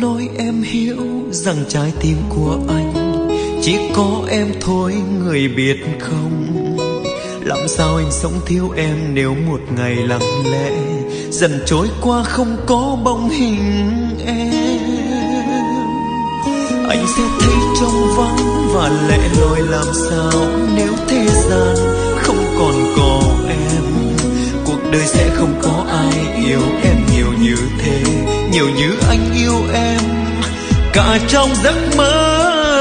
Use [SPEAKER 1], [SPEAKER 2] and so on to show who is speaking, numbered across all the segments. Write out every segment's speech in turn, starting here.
[SPEAKER 1] nói em hiểu rằng trái tim của anh chỉ có em thôi, người biết không? Làm sao anh sống thiếu em nếu một ngày lặng lẽ dần trôi qua không có bóng hình em? Anh sẽ thấy trống vắng và lẻ loi làm sao nếu thế gian không còn có em. Cuộc đời sẽ không có ai yêu em nhiều như thế, nhiều như anh yêu em cả trong giấc mơ.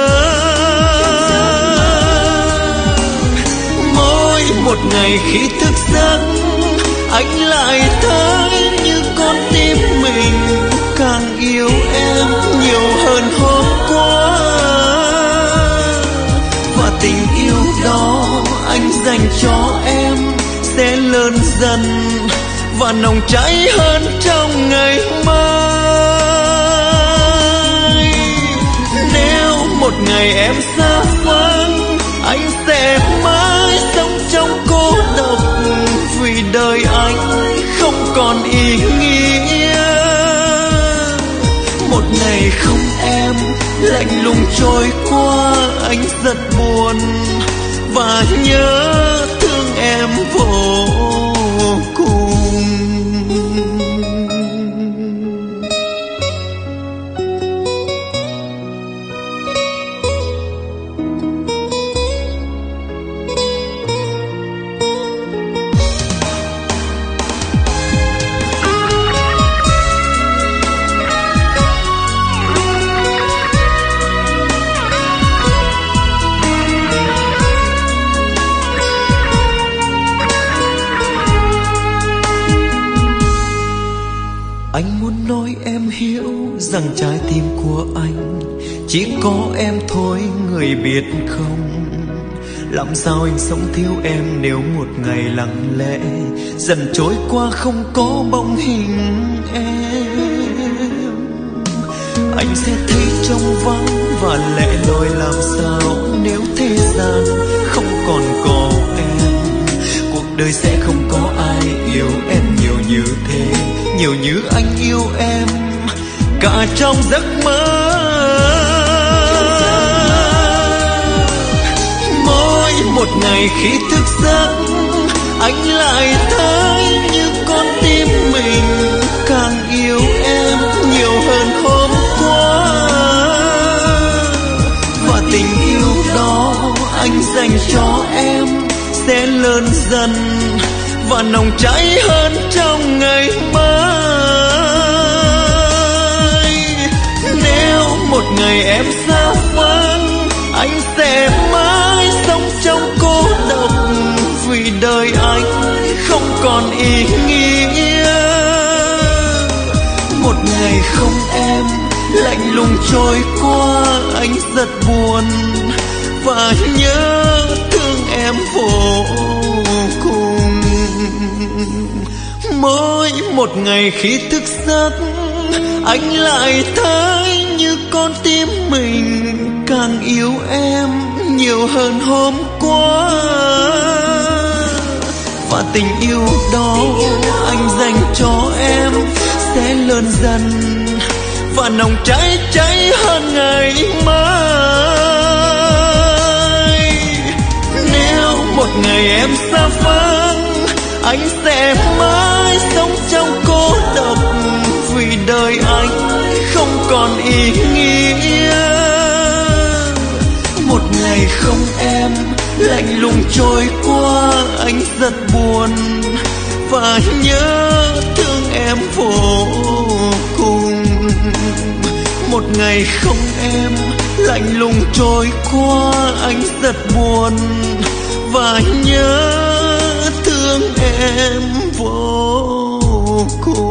[SPEAKER 1] Mỗi một ngày khi thức giấc anh lại thấy như con tim mình càng yêu em nhiều hơn hôm qua. Và tình yêu đó anh dành cho em sẽ lớn dần và nồng cháy hơn trong ngày mai. Nếu một ngày em xa vắng anh sẽ mãi sống trong cô độc, vì đời anh không còn ý nghĩa. Một ngày không em lạnh lùng trôi qua anh rất buồn và nhớ thương em vô cùng. Anh muốn nói em hiểu rằng trái tim của anh chỉ có em thôi, người biết không? Làm sao anh sống thiếu em nếu một ngày lặng lẽ dần trôi qua không có bóng hình em? Anh sẽ thấy trống vắng và lẻ loi làm sao nếu thế gian không còn có em. Cuộc đời sẽ không có ai yêu em nhiều như thế, nhiều như anh yêu em cả trong giấc mơ. Mỗi một ngày khi thức giấc anh lại thấy như con tim mình càng yêu em nhiều hơn hôm qua. Và tình yêu đó anh dành cho em sẽ lớn dần và nồng cháy hơn trong ngày mai. Nếu một ngày em xa vắng anh sẽ mãi sống trong cô độc, vì đời anh không còn ý nghĩa. Một ngày không em lạnh lùng trôi qua anh rất buồn và nhớ thương em vô cùng. Mỗi một ngày khi thức giấc anh lại thấy như con tim mình càng yêu em nhiều hơn hôm qua. Và tình yêu đó anh dành cho em sẽ lớn dần và nồng cháy cháy hơn ngày mai. Nếu một ngày em xa vắng anh sẽ mãi sống trong cô độc, vì đời anh không còn ý nghĩa. Một ngày không em lạnh lùng trôi qua anh rất buồn và nhớ thương em vô cùng. Một ngày không em lạnh lùng trôi qua anh rất buồn và nhớ thương em vô cùng.